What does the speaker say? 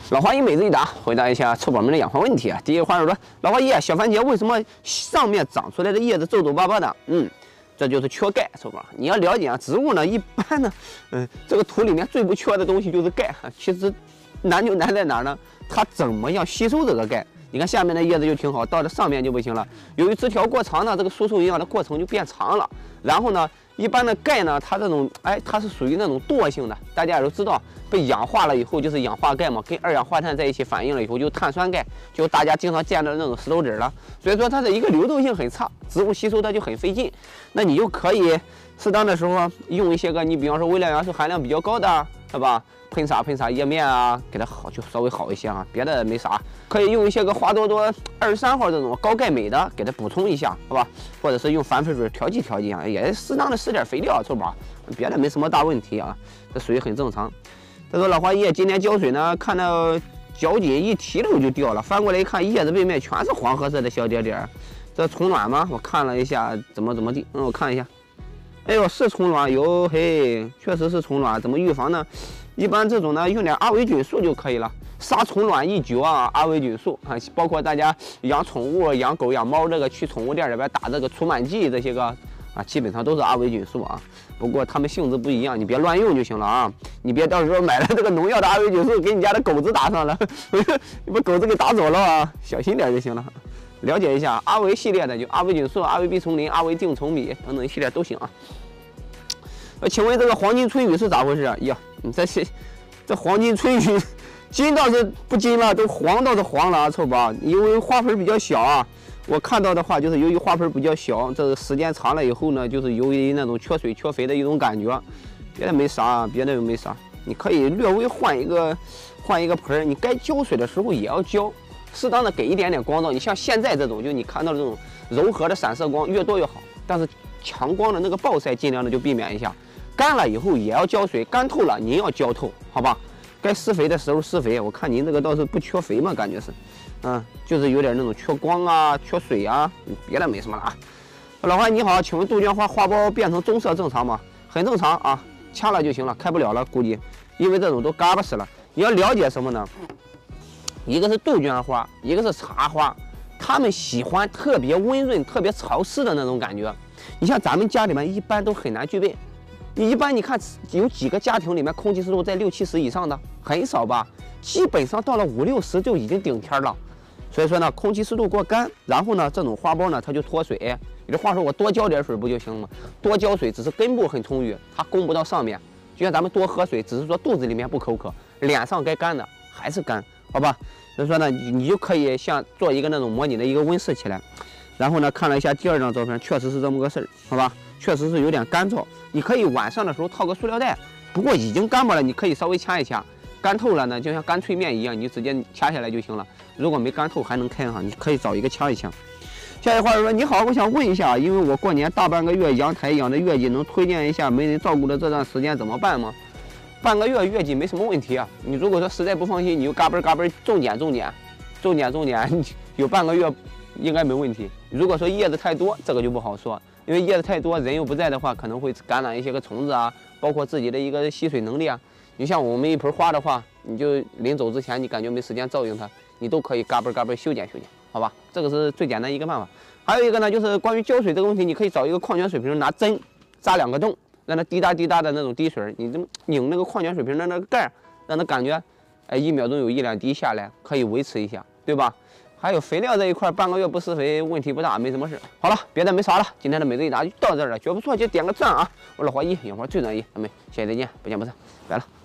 老华一每日一答，回答一下臭宝们的养花问题啊。第一个话说，老华一啊，小番茄为什么上面长出来的叶子皱皱巴巴的？这就是缺钙，臭宝。你要了解啊，植物呢一般呢，这个土里面最不缺的东西就是钙啊。其实难就难在哪儿呢？它怎么样吸收这个钙？你看下面的叶子就挺好，到了上面就不行了。由于枝条过长呢，这个输送营养的过程就变长了。然后呢，一般的钙呢，它这种它是属于那种惰性的，大家也都知道，被氧化了以后就是氧化钙嘛，跟二氧化碳在一起反应了以后就碳酸钙，就大家经常见到那种石头子了。所以说它的一个流动性很差，植物吸收它就很费劲。那你就可以适当的时候用一些个，你比方说微量元素含量比较高的，是吧？喷洒叶面啊，给它好就稍微好一些啊，别的没啥。可以用一些个华多多23号这种高钙镁的给它补充一下，好吧？或者是用反水水调剂啊，也适当的施点肥料，臭宝，别的没什么大问题啊，这属于很正常。他说老花叶今年浇水呢，看到脚底一提溜就掉了，翻过来一看，叶子背面全是黄褐色的小点点，这虫卵吗？我看了一下，怎么地，我看一下，哎呦，是虫卵有，嘿，确实是虫卵，怎么预防呢？一般这种呢，用点阿维菌素就可以了。杀虫卵一绝啊，阿维菌素啊，包括大家养宠物、养狗、养猫这个去宠物店里边打这个除螨剂这些个啊，基本上都是阿维菌素啊。不过它们性质不一样，你别乱用就行了啊。你别到时候买了这个农药的阿维菌素给你家的狗子打上了，你把狗子给打走了啊，小心点就行了。了解一下阿维系列的，就阿维菌素、阿维吡丛林、阿维定虫米等等一系列都行啊。请问这个黄金春雨是咋回事啊？呀，你这黄金春雨，金倒是不金了，都黄倒是黄了啊，臭宝。因为花盆比较小啊，我看到的话就是由于花盆比较小，这个时间长了以后呢，就是由于那种缺水缺肥的一种感觉，别的没啥，别的又没啥。你可以略微换一个盆，你该浇水的时候也要浇，适当的给一点点光照。你像现在这种，就你看到的这种柔和的散射光越多越好，但是强光的那个暴晒尽量的就避免一下。干了以后也要浇水，干透了您要浇透，好吧？该施肥的时候施肥。我看您这个倒是不缺肥嘛，感觉是，就是有点那种缺光啊、缺水啊，别的没什么了啊。老花你好，请问杜鹃花花苞变成棕色正常吗？很正常啊，掐了就行了，开不了了，估计，因为这种都嘎巴死了。你要了解什么呢？一个是杜鹃花，一个是茶花，它们喜欢特别温润、特别潮湿的那种感觉。你像咱们家里面一般都很难具备。你一般你看有几个家庭里面空气湿度在60、70以上的很少吧？基本上到了50、60就已经顶天了。所以说呢，空气湿度过干，然后呢，这种花苞呢它就脱水。有的话说我多浇点水不就行了吗？多浇水只是根部很充裕，它供不到上面。就像咱们多喝水，只是说肚子里面不口渴，脸上该干的还是干，好吧？所以说呢，你就可以像做一个那种模拟的一个温室起来。然后呢，看了一下第2张照片，确实是这么个事儿，好吧？确实是有点干燥，你可以晚上的时候套个塑料袋，不过已经干巴了，你可以稍微掐一掐，干透了呢，就像干脆面一样，你就直接掐下来就行了。如果没干透还能开哈，你可以找一个掐一掐。下一话说，你好，我想问一下，因为我过年大半个月阳台养的月季，能推荐一下没人照顾的这段时间怎么办吗？半个月月季没什么问题啊，你如果说实在不放心，你就嘎嘣重点，有半个月应该没问题。如果说叶子太多，这个就不好说。因为叶子太多，人又不在的话，可能会感染一些个虫子啊，包括自己的一个吸水能力啊。你像我们一盆花的话，你就临走之前，你感觉没时间照应它，你都可以嘎嘣修剪，好吧？这个是最简单一个办法。还有一个呢，就是关于浇水这个问题，你可以找一个矿泉水瓶，拿针扎2个洞，让它滴答的那种滴水，你这么拧那个矿泉水瓶的那个盖，让它感觉1秒钟有1、2滴下来，可以维持一下，对吧？还有肥料这一块，半个月不施肥问题不大，没什么事。好了，别的没啥了，今天的每日一答就到这儿了，觉得不错就点个赞啊！我老华一，养花最专业，咱们下期再见，不见不散，拜了。